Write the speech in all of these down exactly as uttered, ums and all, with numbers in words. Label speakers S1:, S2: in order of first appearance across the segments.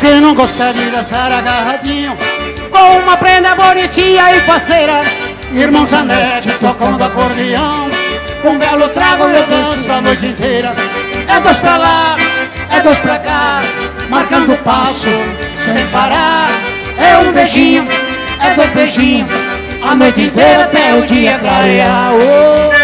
S1: quem não gosta de dançar agarradinho, com uma prenda bonitinha e faceira, irmão Zanetti tocando acordeão, com um belo trago eu danço a noite inteira. É dois pra lá, é dois pra cá, marcando passo sem parar. É um beijinho, é dois beijinhos, a noite inteira até o dia clarear. Oh.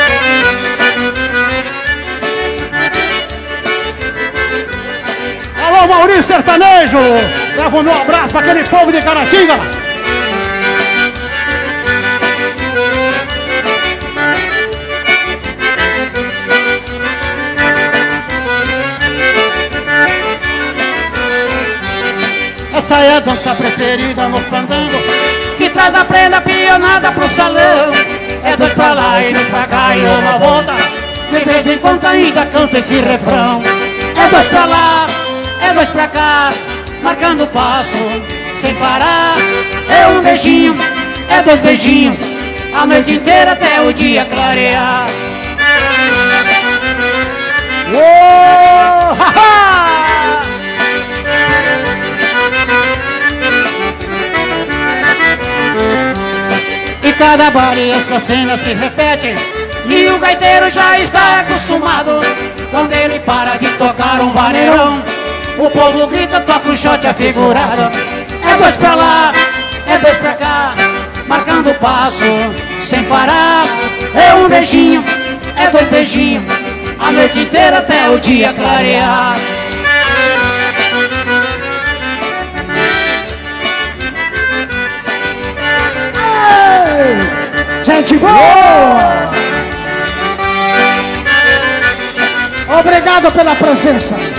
S1: Alô, Maurício Sertanejo, leva o meu abraço para aquele povo de Caratinga. Esta é a dança preferida no fandango, que traz a prenda pionada pro salão. É dois pra lá e dois pra cá e uma volta, de vez em quando ainda canta esse refrão. É dois pra lá, é dois pra cá, marcando passo sem parar. É um beijinho, é dois beijinhos, a noite inteira até o dia clarear. Oh, ha, ha! E cada baile essa cena se repete, e o gaiteiro já está acostumado. Quando ele para de tocar um vaneirão, o povo grita, toca o shot afigurado. É dois pra lá, é dois pra cá, marcando passo sem parar. É um beijinho, é dois beijinhos, a noite inteira até o dia clarear. Ei, gente boa! Obrigado pela presença.